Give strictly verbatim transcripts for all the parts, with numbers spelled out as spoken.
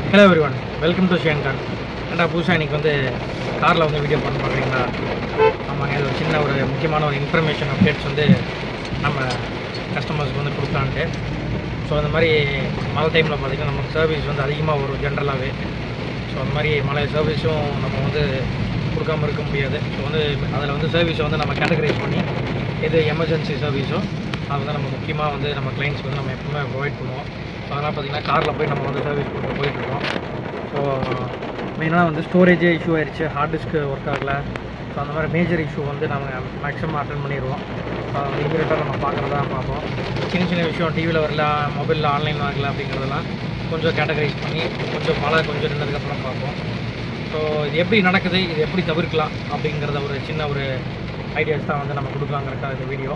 Hello everyone, welcome to Shian Car. And I'm Pusha. I'm going to car la வந்து video பண்ண பாக்குறீங்களா? ஆமாங்க, இது ஒரு சின்ன ஒரு முக்கியமான ஒரு இன்ஃபர்மேஷன் அப்டேட்ஸ் வந்து நம்ம கஸ்டமர்ஸ்க்கு வந்து கொடுக்கலான்ட்டு. ஸோ அந்த மாதிரி மழை டைமில் பார்த்திங்கன்னா நமக்கு சர்வீஸ் வந்து அதிகமாக வரும் ஜென்ரலாகவே. ஸோ அந்த மாதிரி மழை சர்வீஸும் நம்ம வந்து கொடுக்காமல் இருக்க முடியாது. ஸோ வந்து அதில் வந்து சர்வீஸை வந்து நம்ம கேட்டகரைஸ் பண்ணி எது எமர்ஜென்சி சர்வீஸோ அது வந்து நம்ம முக்கியமாக வந்து நம்ம கிளைண்ட்ஸ்க்கு வந்து நம்ம எப்பவுமே ப்ரொவைட் பண்ணுவோம். ஸோ அதனால் பார்த்திங்கன்னா காரில் போய் நம்ம வந்து சர்வீஸ் கொடுத்து போயிட்டுருக்கோம். ஸோ மெயினாக வந்து ஸ்டோரேஜே இஷ்யூ ஆயிடுச்சு, ஹார்ட் டிஸ்க்கு ஒர்க் ஆகலை. ஸோ அந்த மாதிரி மேஜர் இஷ்யூ வந்து நம்ம மேக்ஸிமம் அட்டன் பண்ணிடுவோம். ஸோ அது இமீடியட்டாக நம்ம பார்க்குறதா பார்ப்போம். சின்ன சின்ன விஷயம் டிவியில் வரல, மொபைலில் ஆன்லைன் ஆகலை அப்படிங்கிறதெல்லாம் கொஞ்சம் கேட்டகரைஸ் பண்ணி கொஞ்சம் மழை கொஞ்சம் நின்றதுக்கப்புறம் பார்ப்போம். ஸோ இது எப்படி நடக்குது, இது எப்படி தவிர்க்கலாம் அப்படிங்கிறத ஒரு சின்ன ஒரு ஐடியாஸ் தான் வந்து நம்ம கொடுக்கலாங்கிறக்கா இந்த வீடியோ.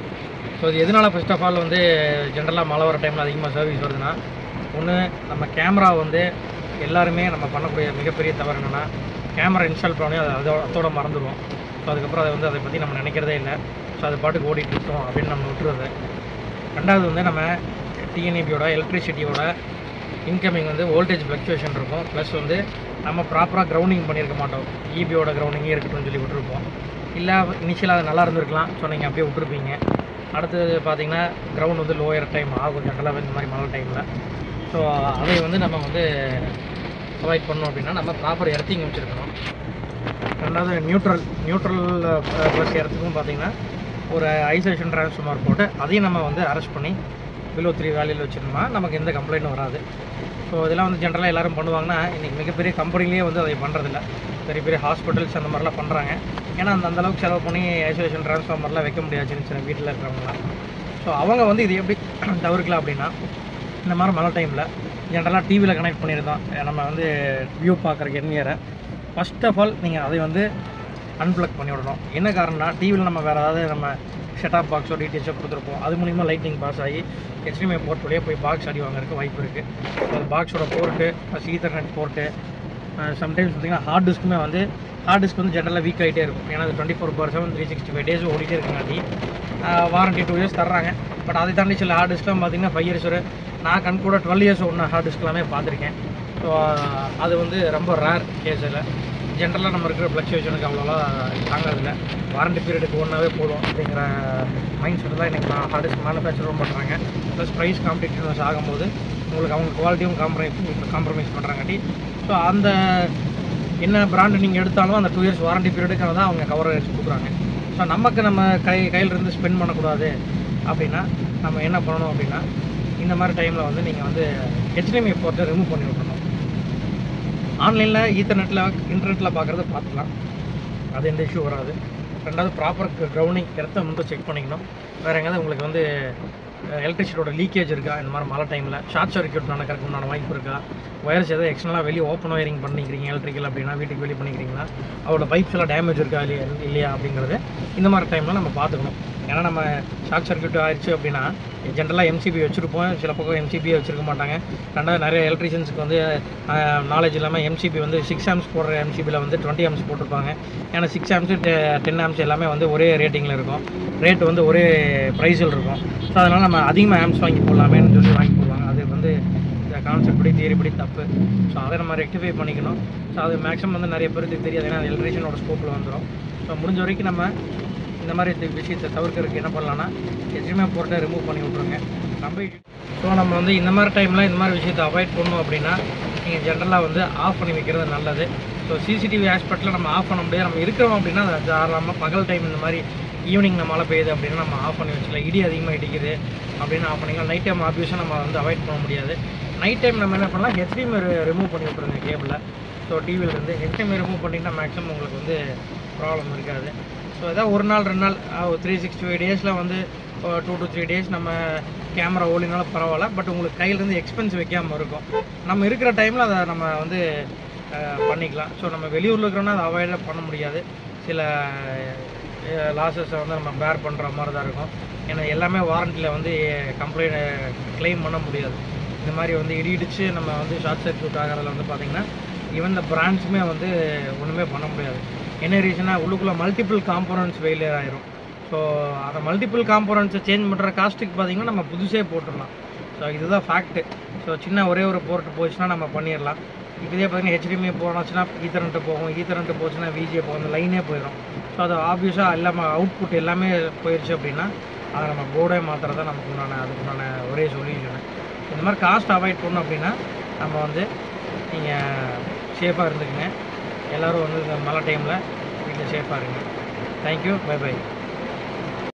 ஸோ இது எதனால் ஃபர்ஸ்ட் ஆஃப் ஆல் வந்து ஜென்ரலாக மழை வர டைமில் அதிகமாக சர்வீஸ் வருதுன்னா, ஒன்று நம்ம கேமரா வந்து எல்லாருமே நம்ம பண்ணக்கூடிய மிகப்பெரிய தவறு என்னென்னா கேமரா இன்ஸ்டால் பண்ணி அதை அதோட அதோட மறந்துடுவோம். ஸோ அதுக்கப்புறம் அதை வந்து அதை பற்றி நம்ம நினைக்கிறதே இல்லை. ஸோ அது பாட்டுக்கு ஓடிட்டு இருக்கோம் அப்படின்னு நம்ம விட்டுறது. ரெண்டாவது வந்து நம்ம டிஎன்இபியோட எலக்ட்ரிசிட்டியோட இன்கமிங் வந்து வோல்டேஜ் ஃப்ளக்சுவேஷன் இருக்கும். ப்ளஸ் வந்து நம்ம ப்ராப்பராக கிரவுண்டிங் பண்ணியிருக்க மாட்டோம். இபியோட கிரவுண்டிங்கே இருக்கட்டும்னு சொல்லி விட்டுருப்போம். இல்லை இனிஷியலாக அது நல்லா இருந்திருக்கலாம், ஸோ நீங்கள் அப்படியே விட்டுருப்பீங்க. அடுத்தது பார்த்திங்கன்னா கிரவுண்ட் வந்து லோயர் டைம் ஆகும் ஜென்ரலாக இந்த மாதிரி மழை டைமில். ஸோ அதை வந்து நம்ம வந்து அவாய்ட் பண்ணோம் அப்படின்னா நம்ம ப்ராப்பர் எர்த்திங் வச்சுருக்கணும். ரெண்டாவது நியூட்ரல் நியூட்ரல் ப்ளஸ் எர்த்துக்கும் பார்த்திங்கன்னா ஒரு ஐசோலேஷன் ட்ரான்ஸ்ஃபார்மர் போட்டு அதையும் நம்ம வந்து அரெஸ்ட் பண்ணி பிலோ த்ரீ வேல்யூவில் வச்சுருந்தோம்னா நமக்கு எந்த கம்ப்ளைண்ட்டும் வராது. ஸோ இதெல்லாம் வந்து ஜென்ரலாக எல்லோரும் பண்ணுவாங்கன்னா இன்றைக்கி மிகப்பெரிய கம்பெனிலேயே வந்து அதை பண்ணுறதில்ல. பெரிய பெரிய ஹாஸ்பிட்டல்ஸ் அந்த மாதிரிலாம் பண்ணுறாங்க. ஏன்னா அந்த அந்தளவுக்கு செலவு பண்ணி ஐசோலேஷன் ட்ரான்ஸ்ஃபார்மர்லாம் வைக்க முடியாது சின்ன சின்ன வீட்டில் இருக்கிறவங்களாம். ஸோ அவங்க வந்து இது எப்படி தவிர்க்கலாம் அப்படின்னா, இந்த மாதிரி மழை டைமில் ஜென்ரலாக டிவியில் கனெக்ட் பண்ணியிருந்தோம் நம்ம வந்து வியூ பார்க்குறக்கு எண்ணியரை ஃபஸ்ட் ஆஃப் ஆல் நீங்கள் அதை வந்து அன்பிளக் பண்ணி விடணும். என்ன காரணம்னா, டிவியில் நம்ம வேறு ஏதாவது நம்ம செட்டாப் பாக்ஸோ டிடிஹெச்சோ கொடுத்துருப்போம். அது மூலிமா லைட்டிங் பாஸ் ஆகி ஹெச்டிஎம்ஐ போர்ட் வழியாக போய் பாக்ஸ் அடி வாங்குறதுக்கு வாய்ப்பு இருக்குது. அது பாக்ஸோட port plus ethernet port sometimes பார்த்திங்கன்னா ஹார்ட் டிஸ்க்குமே வந்து ஹார்ட் டிஸ்க் வந்து ஜென்ரலாக வீக் ஆகிட்டே இருக்கும். ஏன்னா அது twenty four per seven three sixty five days ஓடிட்டே இருக்குங்காட்டி வாரண்ட்டி டூ இயர்ஸ் தர்றாங்க. பட் அதை தாண்டி சில ஹார்ட் டிஸ்க்லாம் பார்த்திங்கன்னா ஃபைவ் இயர்ஸ் ஒரு நான் கண் கூட டுவெல் இயர்ஸ் ஒன்று ஹார்ட் டிஸ்க்லாமே பார்த்துருக்கேன். ஸோ அது வந்து ரொம்ப ரேர் கேஸில். ஜென்ரலாக நம்ம இருக்கிற ஃப்ளக்சுவேஷனுக்கு அவ்வளோலாம் தாங்கிறதில்ல. வாரண்ட்டி பீரியடுக்கு ஒன்றாவே போதும் அப்படிங்கிற மைண்ட் செட்டு தான் இன்றைக்கி நான் ஹார்ட் டிஸ்க் மேனுஃபேக்சரும் பண்ணுறாங்க. ப்ளஸ் ப்ரைஸ் காம்படிட்டிவ்னஸ் ஆகும்போது உங்களுக்கு அவங்க குவாலிட்டியும் காம்ப்ரமைஸ் காம்ப்ரமைஸ் பண்ணுறாங்காட்டி ஸோ அந்த என்ன பிராண்டு நீங்கள் எடுத்தாலும் அந்த டூ இயர்ஸ் வாரண்ட்டி பீரியடுக்காக தான் அவங்க கவரேஜ் கொடுக்குறாங்க. ஸோ நமக்கு நம்ம கை கையிலிருந்து ஸ்பெண்ட் பண்ணக்கூடாது அப்படின்னா நம்ம என்ன பண்ணணும் அப்படின்னா, இந்த மாதிரி டைமில் வந்து நீங்கள் வந்து ஹெச்டிஎம்ஐ போர்ட்டை ரிமூவ் பண்ணி விட்றணும். ஆன்லைனில் ஈத்தர்நெட்டில் இன்டர்நெட்டில் பார்க்குறத பார்த்துக்கலாம், அது எந்த இஷ்யூ வராது. ரெண்டாவது ப்ராப்பர் கிரவுண்டிங் இடத்த வந்து செக் பண்ணிக்கணும். வேறு எங்கேயாவது உங்களுக்கு வந்து எலக்ட்ரிசிட்டியோட லீக்கேஜ் இருக்கா, இந்த மாதிரி மழை டைமில் ஷார்ட் சர்க்யூட் நடக்கிறதுக்கு உண்டான வாய்ப்பு இருக்கா, ஒயர்ஸ் எதாவது எக்ஸ்டர்னலாக வெளியே ஓப்பன் ஒயரிங் பண்ணிக்கிறீங்க எலக்ட்ரிக்கல் அப்படின்னா வீட்டுக்கு வெளியே பண்ணிக்கிறீங்களா, அவரோட பைப்ஸ் எல்லாம் டேமேஜ் இருக்கா இல்லையா இல்லையா அப்படிங்கிறது இந்த மாதிரி டைமில் நம்ம பார்த்துக்கணும். ஏன்னா நம்ம ஷார்ட் சர்க்யூட் ஆயிடுச்சு அப்படின்னா ஜென்ரலாக எம்சிபி வச்சுருப்போம், சில பக்கம் எம்சிபி வச்சுருக்க மாட்டாங்க. ரெண்டாவது நிறைய எலக்ட்ரிஷியன்ஸுக்கு வந்து நாலேஜ் இல்லாமல் எம்சிபி வந்து சிக்ஸ் ஆம்ஸ் போடுற எம்சிபியில் வந்து டுவெண்ட்டி ஆம்ஸ் போட்டிருப்பாங்க. ஏன்னா சிக்ஸ் ஆம்ஸு டென் ஆம்ஸ் எல்லாமே வந்து ஒரே ரேட்டிங்கில் இருக்கும், ரேட் வந்து ஒரே ப்ரைஸில் இருக்கும். ஸோ அதனால் நம்ம அதிகமாக ஆம்ஸ் வாங்கி போடலாமேன்னு சொல்லி வாங்கி போடுவாங்க. அது வந்து இந்த கான்செப்ட் படி தியரி படி தப்பு. ஸோ அதை நம்ம ரெக்டிஃபை பண்ணிக்கணும். ஸோ அது மேக்ஸிமம் வந்து நிறைய பேருக்கு தெரியாது, ஏன்னா எலக்ட்ரிஷியனோட ஸ்கோப்பில் வந்துடும். ஸோ முடிஞ்ச வரைக்கும் நம்ம இந்த மாதிரி விஷயத்தை தவிர்க்கிறதுக்கு என்ன பண்ணலான்னா ஹெச்டிஎம்ஐ போர்ட்டை ரிமூவ் பண்ணி விட்ருங்க நம்ம. ஸோ நம்ம வந்து இந்த மாதிரி டைமில் இந்த மாதிரி விஷயத்தை அவாய்ட் பண்ணணும் அப்படின்னா நீங்கள் ஜென்ரலாக வந்து ஆஃப் பண்ணி வைக்கிறது நல்லது. ஸோ சிசிடிவி ஆஸ்பெக்டில் நம்ம ஆஃப் பண்ண முடியாது. நம்ம இருக்கிறோம் அப்படின்னா அதை தாராளமாக பகல் டைம் இந்த மாதிரி ஈவினிங் நம்ம மழை பெய்யுது அப்படின்னா நம்ம ஆஃப் பண்ணி வச்சுக்கலாம். இடி அதிகமாக இடிக்குது அப்படின்னு ஆஃப் பண்ணிக்கலாம். நைட் டைம் ஆப்வியஸாக நம்ம வந்து அவாய்ட் பண்ண முடியாது. நைட் டைம் நம்ம என்ன பண்ணலாம், ஹெச்டிஎம்ஐ ரிமூவ் பண்ணி விட்ருங்க கேபிளில். ஸோ டிவியிலேருந்து ஹெச்டிஎம்ஐ ரிமூவ் பண்ணிங்கன்னா மேக்ஸிமம் உங்களுக்கு வந்து ப்ராப்ளம் இருக்காது. ஸோ எதாவது ஒரு நாள் ரெண்டு நாள் த்ரீ சிக்ஸ்டி ஃபைவ் டேஸில் வந்து டூ டு த்ரீ டேஸ் நம்ம கேமரா ஓடினாலும் பரவாயில்ல. பட் உங்களுக்கு கையிலேருந்து எக்ஸ்பென்ஸ் வைக்காமல் இருக்கும். நம்ம இருக்கிற டைமில் அதை நம்ம வந்து பண்ணிக்கலாம். ஸோ நம்ம வெளியூரில் இருக்கிறோன்னா அதை அவாய்டாக பண்ண முடியாது. சில லாஸஸை வந்து நம்ம பேர் பண்ணுற மாதிரி தான் இருக்கும். ஏன்னா எல்லாமே வாரண்டியில் வந்து கம்ப்ளைண்ட் கிளைம் பண்ண முடியாது. இந்த மாதிரி வந்து இடி இடித்து நம்ம வந்து ஷார்ட் சர்க்யூட் ஆகிறதுல வந்து பார்த்திங்கன்னா ஈவன் இந்த பிராண்ட்ஸுமே வந்து ஒன்றுமே பண்ண முடியாது. என்ன ரீசனாக உள்ளுக்குள்ளே மல்டிபிள் காம்போனன்ட்ஸ் ஃபெயிலியர் ஆகிரும். ஸோ அந்த மல்டிபிள் காம்போனன்ட்ஸை சேஞ்ச் பண்ணுற காஸ்ட்டுக்கு பார்த்திங்கன்னா நம்ம புதுசே போட்டுடலாம். ஸோ இதுதான் ஃபேக்ட்டு. ஸோ சின்ன ஒரே ஒரு போர்ட் போச்சுன்னா நம்ம பண்ணிடலாம். இப்போ இதே பார்த்தீங்கன்னா ஹெச்டிஎம்ஐ போனோச்சுன்னா ஈத்தர்நெட்டு போகும், ஈத்தர்நெட்டு போச்சுன்னா விஜிஏ போகும், அந்த லைனே போயிடும். ஸோ அது ஆப்வியஸாக இல்லாமல் அவுட்புட் எல்லாமே போயிடுச்சு அப்படின்னா அதை நம்ம போர்டே மாத்திரம் தான் நமக்கு உண்டான அதுக்குண்டான ஒரே சொல்யூஷனு. இந்த மாதிரி காஸ்ட் அவாய்ட் பண்ணணும் அப்படின்னா நம்ம வந்து நீங்கள் சேஃபாக இருந்துக்குங்க. எல்லோரும் வந்து இந்த மழை டைமில் வீட்டில் சேஃபாக இருங்க. Thank you, bye by.